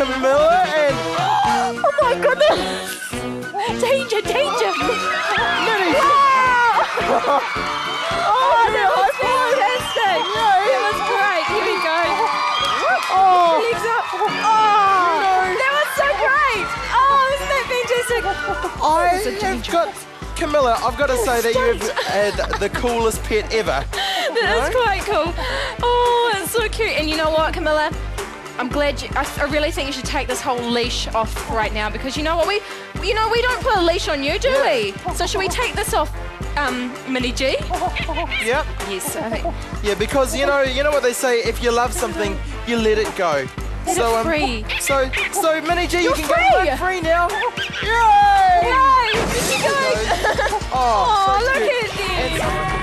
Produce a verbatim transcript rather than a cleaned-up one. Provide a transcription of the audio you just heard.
Camilla, and... Oh my goodness! Danger, danger! Minnie! Oh, that was fantastic! That was great. Here we go. Oh! Legs up. Oh! That was so great! Oh, isn't that fantastic? I have got... Camilla, I've got to say that you've had the coolest pet ever. That is quite cool. Oh, it's so cute. And you know what, Camilla? I'm glad you, I, I really think you should take this whole leash off right now because you know what, we, you know, we don't put a leash on you, do we? So should we take this off, um, Minnie G? Yep. Yes, I think. Yeah, because you know, you know what they say, if you love something, you let it go. Let so, it um, free. So, so Minnie G, you You're can free. go home free now. Yay! Yay! Here she goes. Oh, Oh, so look cute. at them.